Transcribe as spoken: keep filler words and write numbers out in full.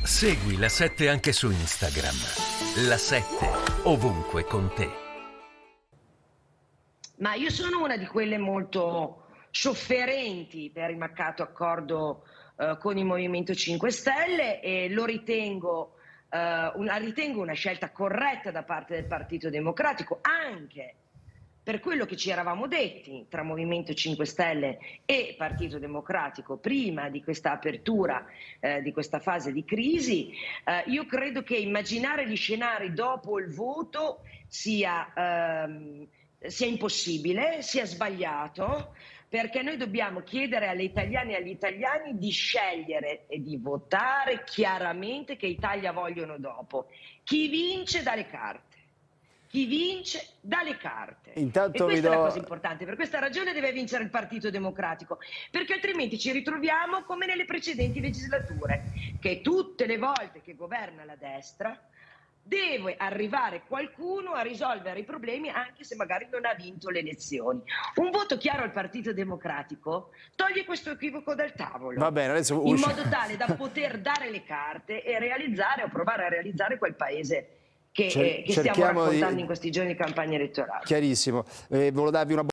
Segui La sette anche su Instagram. La sette, ovunque con te. Ma io sono una di quelle molto sofferenti per il mancato accordo eh, con il Movimento cinque Stelle e lo ritengo, eh, una, ritengo una scelta corretta da parte del Partito Democratico, anche per quello che ci eravamo detti tra Movimento cinque Stelle e Partito Democratico prima di questa apertura, eh, di questa fase di crisi. Eh, io credo che immaginare gli scenari dopo il voto sia, ehm, sia impossibile, sia sbagliato, perché noi dobbiamo chiedere alle italiane e agli italiani di scegliere e di votare chiaramente che Italia vogliono dopo. Chi vince dà le carte. Chi vince dà le carte. Intanto e questa vi do... è la cosa importante. Per questa ragione deve vincere il Partito Democratico, perché altrimenti ci ritroviamo come nelle precedenti legislature, che tutte le volte che governa la destra deve arrivare qualcuno a risolvere i problemi anche se magari non ha vinto le elezioni. Un voto chiaro al Partito Democratico toglie questo equivoco dal tavolo. Va bene, adesso in usci- modo tale da poter dare le carte e realizzare o provare a realizzare quel paese che, Cer- eh, che stiamo cerchiamo di- raccontando in questi giorni di campagna elettorale. Chiarissimo. Eh, volevo darvi una